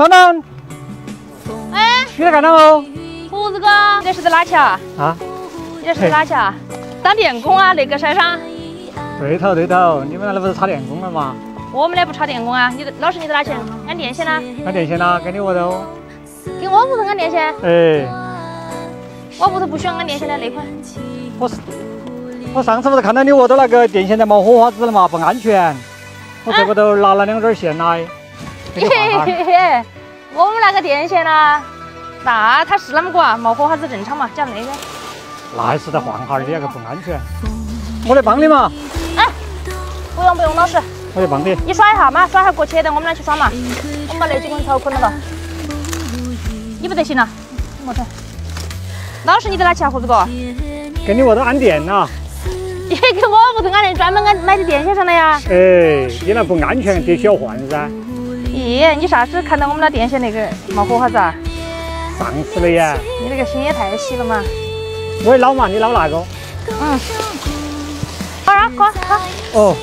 等等， 哎， 你在干啥哦？ 胡子哥，你这是在哪去啊？ 啊？ 你这是在哪去啊？当电工啊？那个山上？ 对头对头，你们那里不是插电工了吗？ 我们那不插电工啊。老师你在哪去？安电线呢？ 安电线啦，给你屋头。 给我屋头安电线？ 哎， 我屋头不需要安电线的那款。 我上次不是看到你屋头那个电线在冒火花子了嘛，不安全。我这屋头拿了2根线来，给你换下。 我们那个电线呢？那它是那么个啊，冒火花子正常嘛，假如那个。 那还是得换下，你那个不安全。我来帮你嘛。 哎，不用，老师。 我来帮你。 你耍一下嘛，耍一下过去，等我们俩去耍嘛。我们把那几根朝捆了。你不得行了，没成。老师，你在哪去啊，胡子哥？ 给你屋头安电呐。 你给我屋头安电，专门买的电线上的呀。 哎，你那不安全，必须要换噻。 咦，你啥时看到我们那电线那个冒火花子啊？ 上次的呀。 你那个心也太细了嘛。 我也捞嘛，你捞哪个？ 嗯。好啊，好。 哦。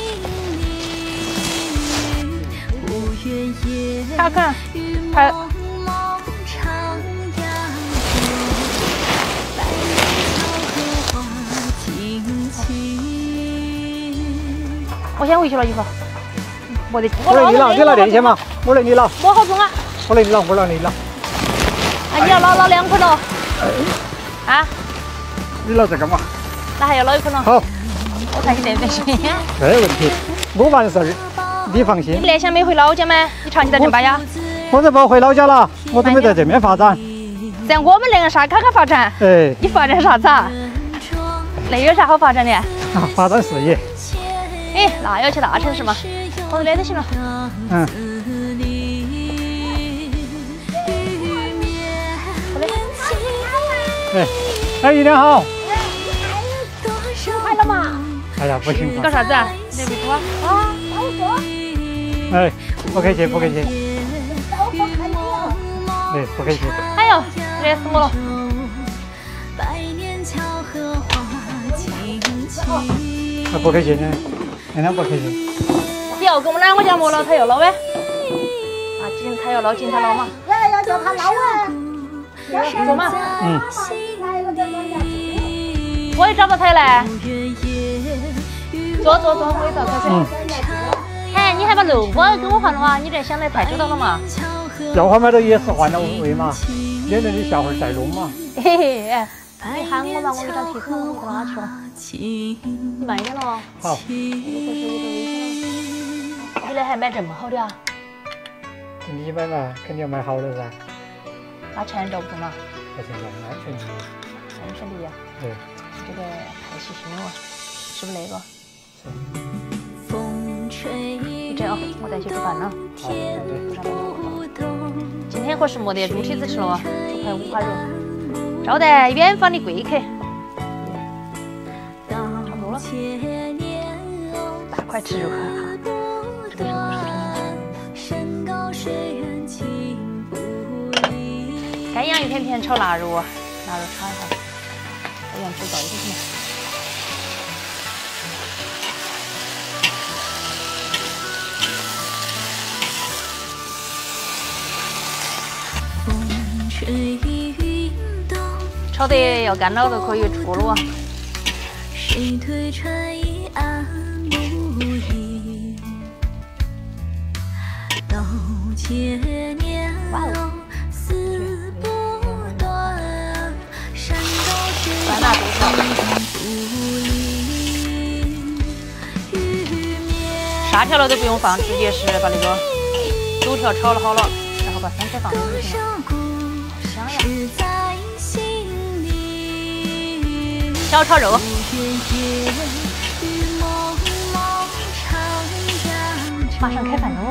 看，拍。我先回去了，一会儿。我来你拿电线嘛，我来你拿。 我好重啊！ 我来你拿。 哎，你要捞2捆了。啊？ 你拿这个嘛？ 那还要捞1捆了。 好。 我看你对不对？ 没问题，我完事儿，你放心。 你那想没回老家吗？你长期在这巴呀？ 我这不回老家了，我准备在这边发展。 在我们那个啥看发展？ 哎。 你发展啥子啊？那有啥好发展的？ 发展事业。 哎，那要去大城市嘛？我这里就行了。 嗯。哎，姨娘好。 快了嘛？ 哎呀，不行。 你搞啥子啊？你没说啊？帮我说。 哎，不客气。哎，不客气。 哎呦，热死我了。 不客气呢，今天不客气。 你要跟我们2个家磨了，他要捞呗。他要捞金他捞嘛。 要叫他捞哎。 说嘛。 嗯。 我也找不到他来。坐，我也找他去。哎，你还把漏锅给我换了吗？你这想得太周到了嘛。 要换嘛都也是换了位嘛，免得你下回再弄嘛。 嘿嘿，哎，你喊我嘛，我没找提车，我到哪去了？你慢点了。 好。 你那还买这么好的啊？ 你买嘛，肯定要买好的噻。 把钱找不中嘛？ 不是安全第一。 安全第一啊？ 对。 这个太细心了，是不是那个？你这样，我再去煮饭了。 好，对。 今天可是没得猪蹄子吃了，煮块五花肉，招待远方的贵客。差不多了，大块吃肉哈，这个肉可是挺年轻。干洋芋片片炒腊肉，腊肉炒一下，这样子糟就行了。炒得要干了都可以出了。哇哦！酸辣豆条，沙条了都不用放，直接是把那个豆条炒了好了，然后把酸菜放进去就行了。好香呀！小炒肉。马上开饭喽！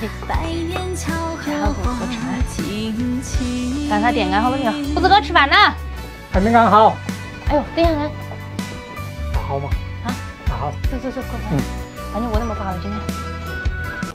家伙不吃。看他电安好了没有？胡子哥吃饭呢？ 还没安好。 哎呦，等一下安。 好嘛？ 啊？ 好。 走，快快。把你窝那么不好今天。